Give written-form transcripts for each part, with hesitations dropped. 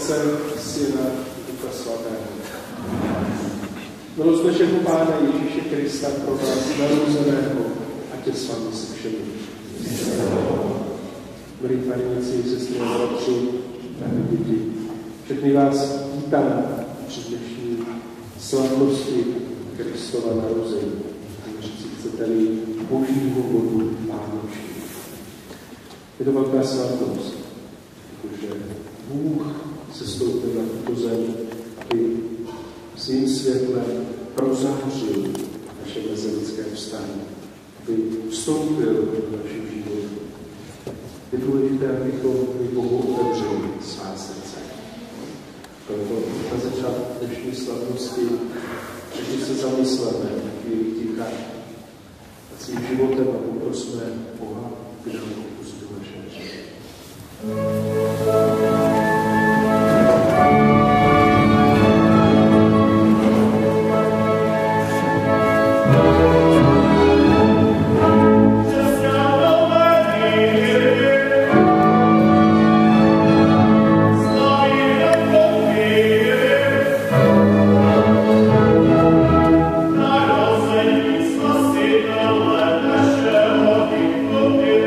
Otce, Syna, Ducha Svatého. Milost našeho Pána Ježíše Krista pro vás narozeného, ať je s vámi se všemi. Milí paníci, sestry a bratři, drahé děti, všechny vás vítám při dnešní slavnosti Kristova narození. Říci chcete-li božího vodu vánoční. Je to velká slavnost, protože Bůh se stoupil na tuto zem, aby svým světlem prozářil naše mezilidské vztahy, aby vstoupil do našich životů. Je důležité, abychom Bohu otevřeli svá srdce. Proto na začátku dnešní slavnosti všichni se zamysleme na chvíli ticha nad svým životem a poprosme Boha, aby nám odpustil naše hříchy. Okay.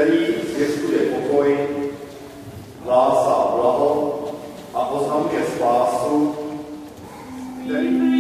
který zvěstuje pokoj, hlásá blaho a oznamuje spásu, který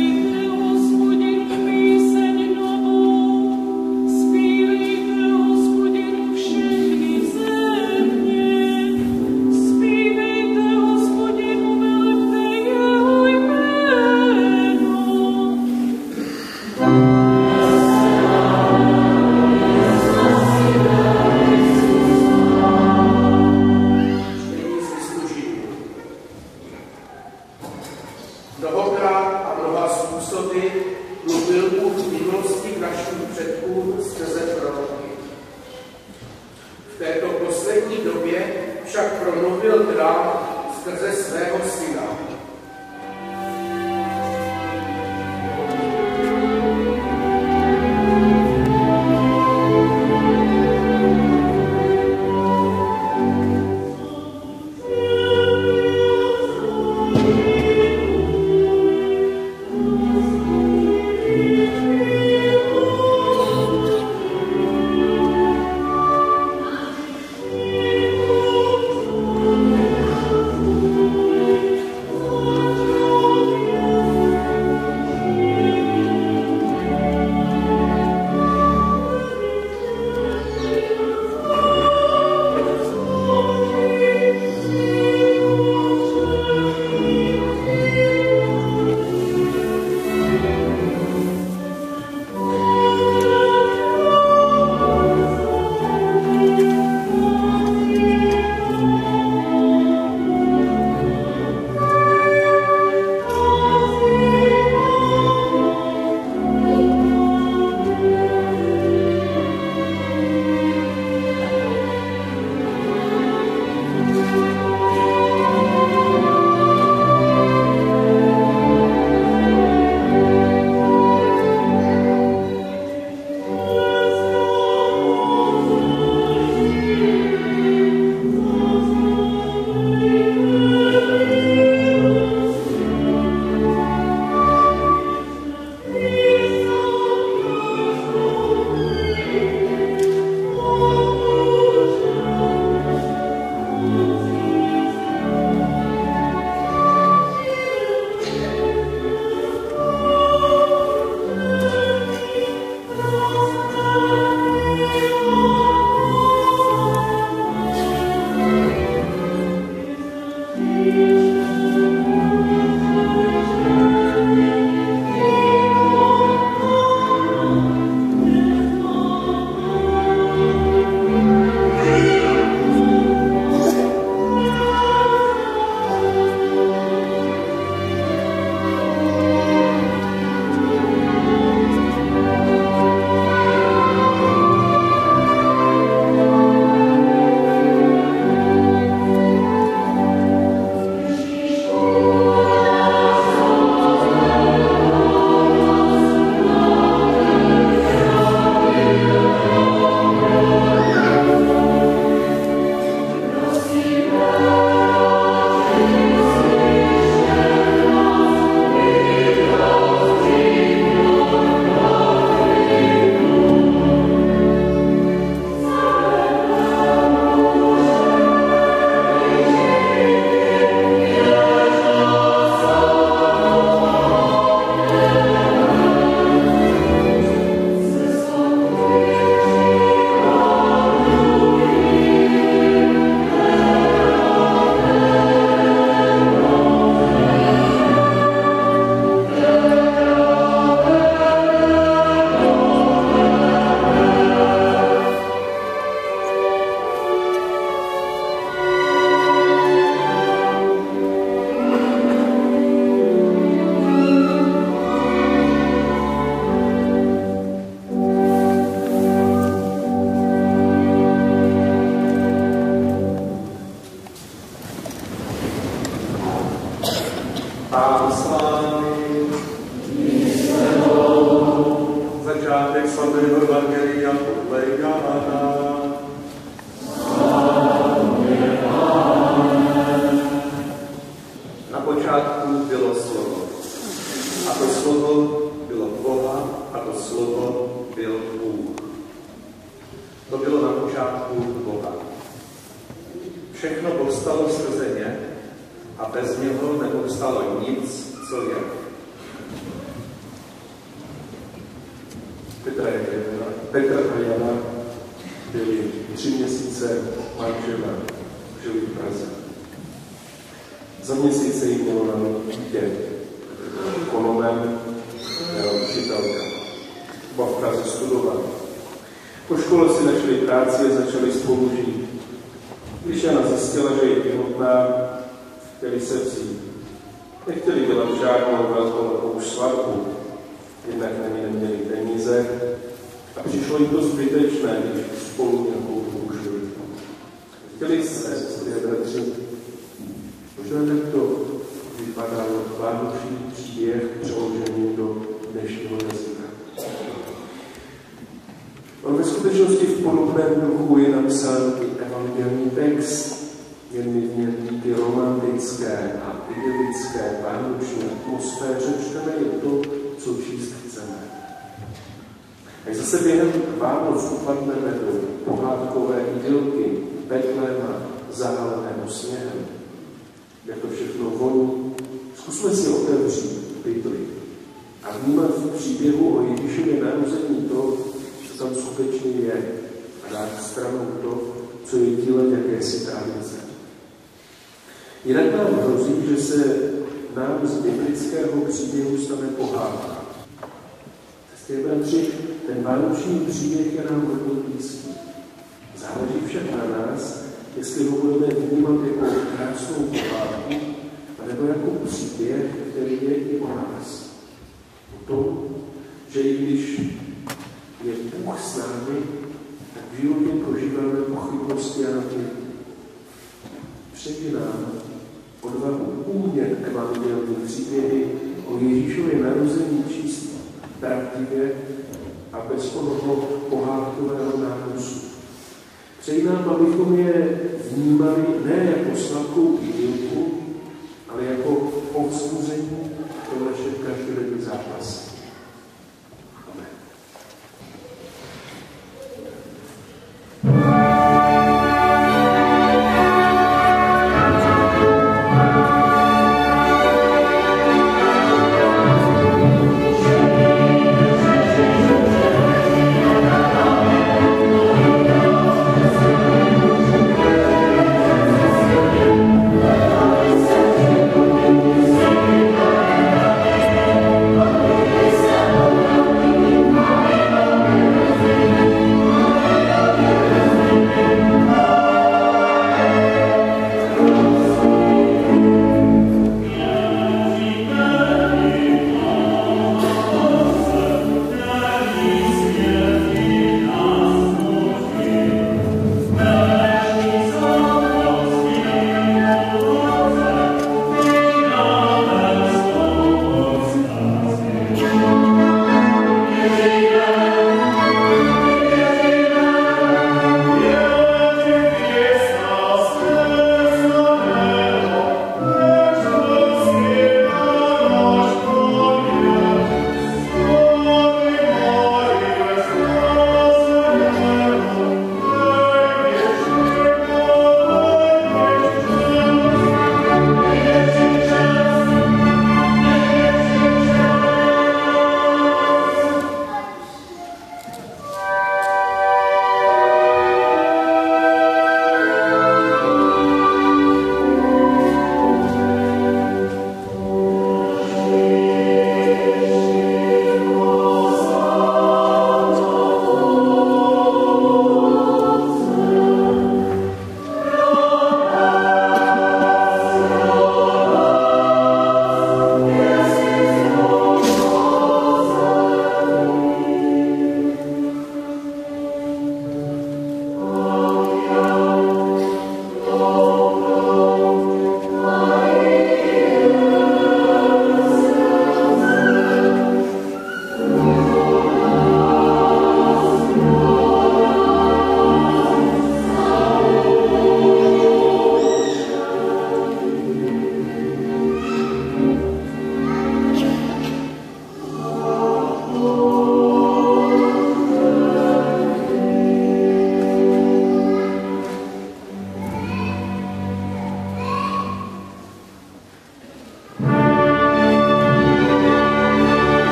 Pán s vámi. Začátek svatého evangelia podle Jana. Na počátku bylo slovo. A to slovo bylo Boha, a to slovo byl Bůh. To bylo na počátku Boha. Všechno povstalo skrze ně a bez něho nepovstalo nic, co je. Petr a Jana byli 3 měsíce manželé, žili v Praze. Za měsíc se jim mělo narodit dítě, ekonomem, učitelka. Oba v Praze studovali. Po škole si našli práci a začali spolu žít. Když Jana zjistila, že je těhotná, chtěli se vzít. Nechtěli dělat žádnou velkou svatbu, jednak na ní neměli peníze a přišlo jim to zbytečné, když spolu nějakou dobu žili. Chtěli se, bratři, možná tak to vypadalo vánoční příběh přeložený do dnešního jazyka. On ve skutečnosti v podobném duchu je napsán i evangelní text, jen v něm díky romantické a idylické vánoční atmosféře čteme je to, co číst chceme. Až zase během Vánoc upadneme do pohádkové idylky Betléma zahaleného sněhem, jak to všechno voní, zkusme si otevřít Bibli a vnímat v příběhu o Ježíšově narození to, co tam skutečně je, a dát stranou to, co je dílem jakési tradice. Jinak nám hrozí, že se nám z biblického příběhu stane pohádka. Bratři, ten vánoční příběh je nám hodně blízký. Záleží však na nás, jestli ho budeme vnímat jako krásnou pohádku, anebo jako příběh, který je i o nás. O tom, že i když je Bůh s námi, tak v životě prožíváme pochybnosti a napětí. Přeji nám odvahu umět evangelní příběhy o Ježíšově narození číst pravdivě a bez onoho pohádkového nánosu. Přeji nám, abychom je vnímali ne jako sladkou idylku, ale jako povzbuzení pro naše každodenní zápasy. Amen. Amen.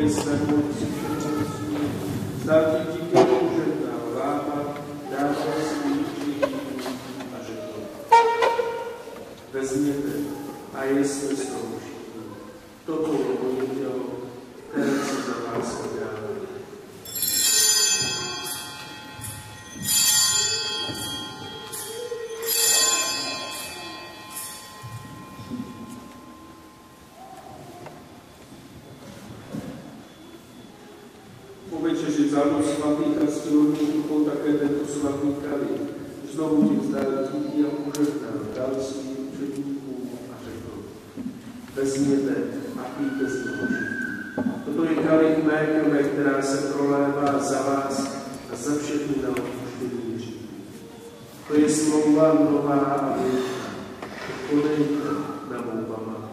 ke svému otci všemohoucímu, zdal ti díky požehnal, lámat, dával svých lidí a řekl. Vezměte a jeste z toho všichni. Toto je moje tělo, které se za vás vydává. Po večeři vzal svatých a stělorných rukou také tento svatý kalich. Znovu ti vzdal díky a požehnal, dal svým učedníkům a řekl. Vezměte a pijte z něho všichni. Toto je kalich mé krve, která se prolévá za vás a za všechny na odpuštění hříchů. To je smlouva nová a věčná. Konejte na mou památku.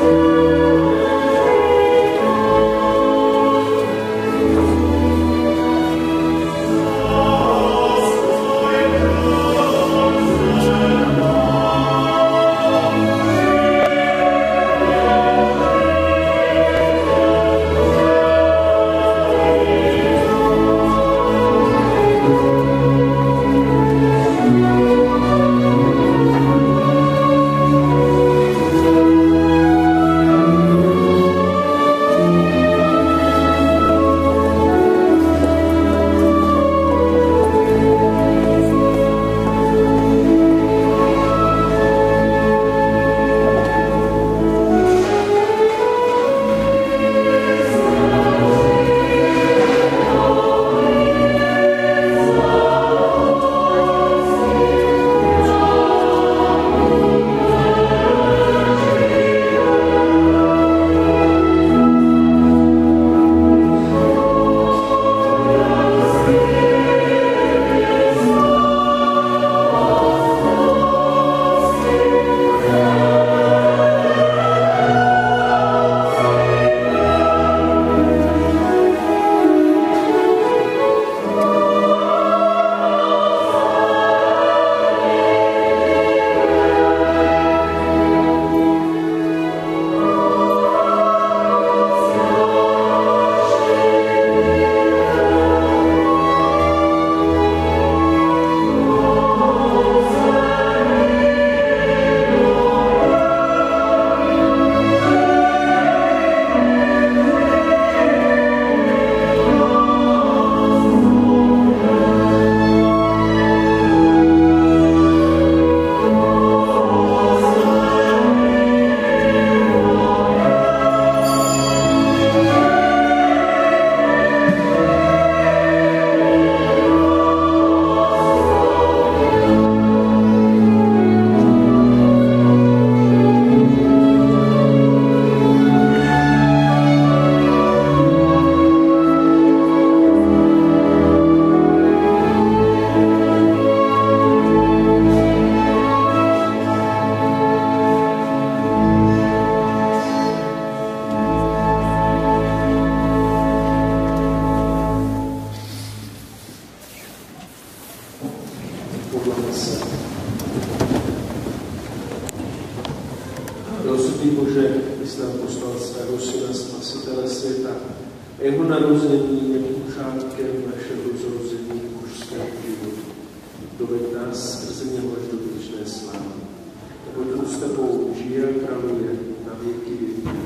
Milosrdný Bože, ty jsi nám poslal svého Syna, Spasitele světa. Jeho narození je počátkem našeho zrození božského života. Doveď nás skrze něho až do věčné slávy. Neboť on s tebou žije a králuje na věky věků.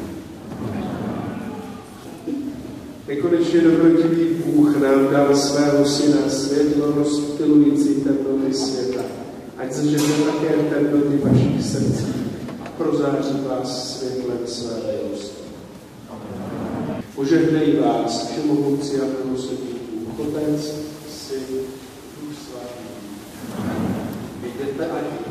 Nekonečně dobrotivý Bůh nám dal svého Syna, světlo rozptylující temnoty světa. Ať zažehne také temnoty vašich srdcí a prozáří vás světlem své milosti. Požehnej vás všemohoucí a milosrdný Bůh, Otec, Syn, Duch Svatý. Jděte a